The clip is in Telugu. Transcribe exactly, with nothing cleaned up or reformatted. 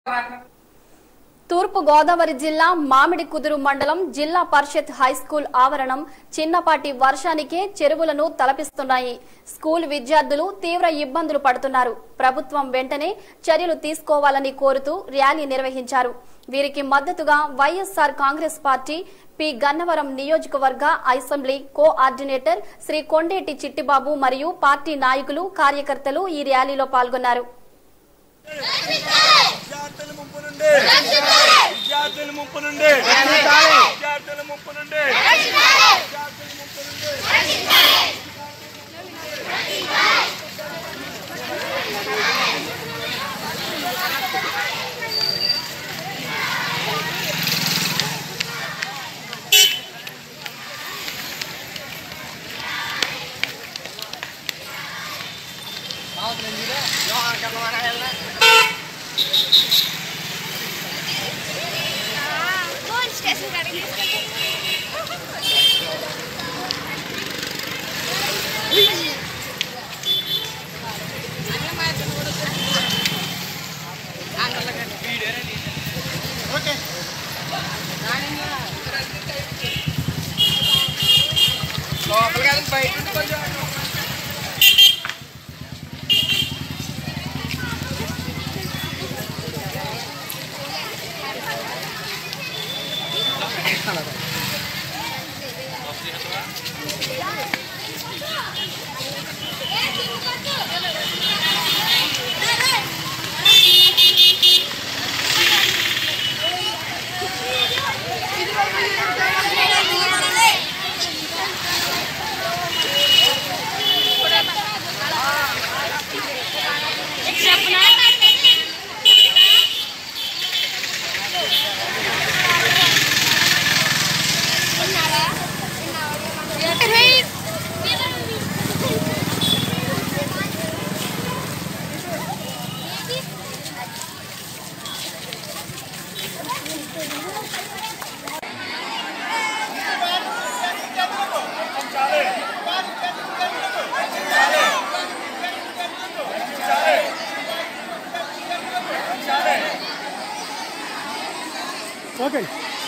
తూర్పు గోదావరి జిల్లా మామిడికుదురు మండలం జిల్లా పరిషత్ హైస్కూల్ ఆవరణం చిన్నపాటి వర్షానికే చెరువులను తలపిస్తున్నాయి. స్కూల్ విద్యార్థులు తీవ్ర ఇబ్బందులు పడుతున్నారు. ప్రభుత్వం వెంటనే చర్యలు తీసుకోవాలని కోరుతూ ర్యాలీ నిర్వహించారు. వీరికి మద్దతుగా వైఎస్ఆర్ కాంగ్రెస్ పార్టీ పి గన్నవరం నియోజకవర్గ అసెంబ్లీ కోఆర్డినేటర్ శ్రీ కొండేటి చిట్టిబాబు మరియు పార్టీ నాయకులు కార్యకర్తలు ఈ ర్యాలీలో పాల్గొన్నారు. విద్యార్థుల ముంపు నుండి విద్యార్థుల ముంపు నుండి విద్యార్థుల ముంపు నుండి విద్యార్థుల ముంపు నుండి లోపల కాదు బయట కొంచెం Okay.